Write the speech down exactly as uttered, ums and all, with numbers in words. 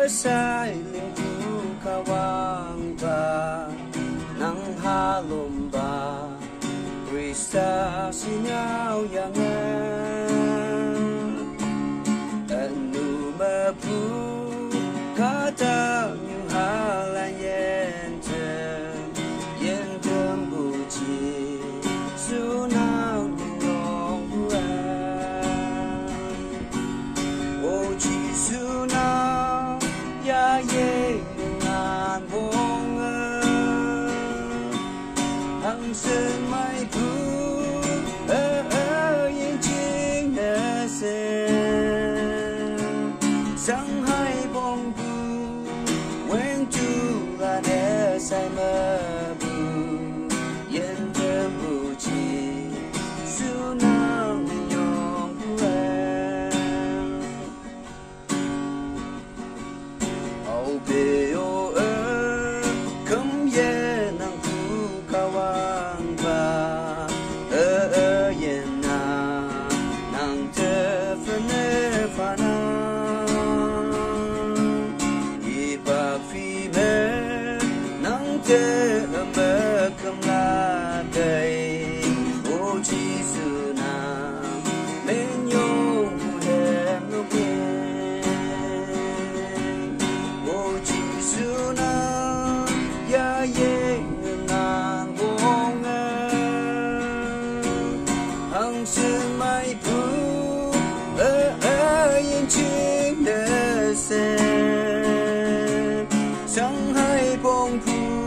sai linh thu kawang ba nang halom ba Krista sinyaw yangan anu mapu kata nyu halan yen jem yen jem buji sunau nyong buan oh chi sunau ya ye ngan bong hằng sơn mai thu ở ở yên chính nè sen sáng hai bông bu quen chu là để say mơ bu yên thơm bu chi su nang nhong bu em âu bê ô ơ cấm ye nang thu kawang ba ơ ơ yên na nang te phân e phana i ba phi me nang te mơ cầm la đây ô chi su na men yo hem no bien ô chi su na ya ye ngang bong hằng sơn mai thu ở ở yên chính nè sen sáng hai bông thu